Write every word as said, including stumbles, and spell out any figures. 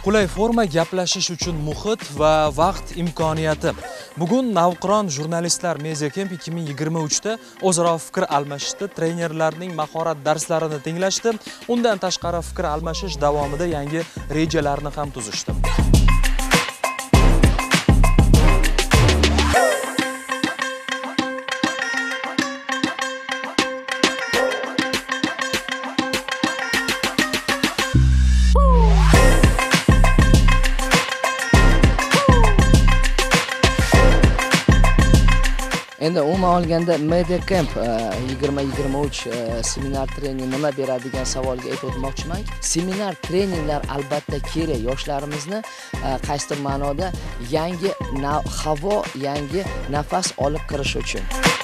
Qulay forma, gaplashish uchun muhit va vaqt imkoniyati. Bugun Navqiron jurnalistlar Media Camp ikki ming yigirma uch da o'zaro fikr almashishdi, trenerlarning mahorat darslarini tinglashdi. Undan tashqari fikr almashish davomida yangi rejalarni ham tuzishdi. Endi umuman olganda Media Camp yigirma yigirma uch seminar trening nima beradigan savolga aytib o'tmoqchiman. Seminar treninglar albatta kerak yoshlarimizni qaysidir ma'noda yangi havo, yangi nafas olib kirish uchun.